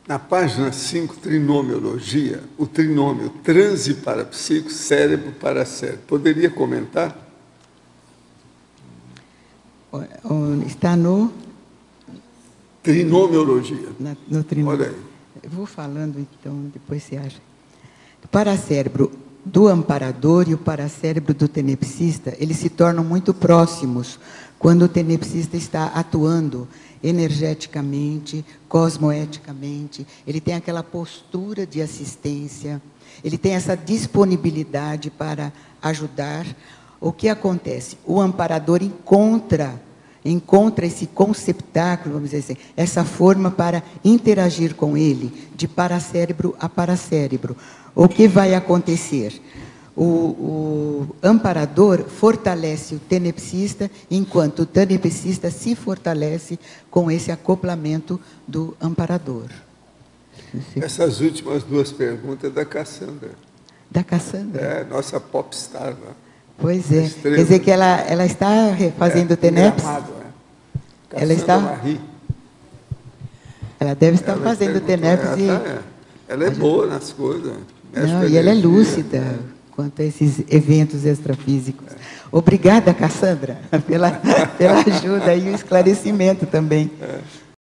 Na página 5, trinomiologia, o trinômio transe para psico, cérebro para cérebro. Poderia comentar? Está no... Trinomiologia. No trinômio. Olha aí. Eu vou falando, então, depois você acha. O paracérebro do amparador e o paracérebro do tenepsista, eles se tornam muito próximos quando o tenepsista está atuando energeticamente, cosmoeticamente, ele tem aquela postura de assistência, ele tem essa disponibilidade para ajudar. O que acontece? O amparador encontra esse conceptáculo, vamos dizer assim, essa forma para interagir com ele, de paracérebro a paracérebro. O que vai acontecer? O amparador fortalece o tenepsista, enquanto o tenepsista se fortalece com esse acoplamento do amparador. Essas últimas duas perguntas é da Cassandra. Da Cassandra? É, nossa popstar. Né? Pois é. Estrela. Quer dizer que ela está fazendo TENEPS? Ela está... Marie. Ela deve estar fazendo TENEPS. Ela é boa nas coisas. Não, e ela é lúcida quanto a esses eventos extrafísicos. Obrigada, Cassandra, pela ajuda e o esclarecimento também.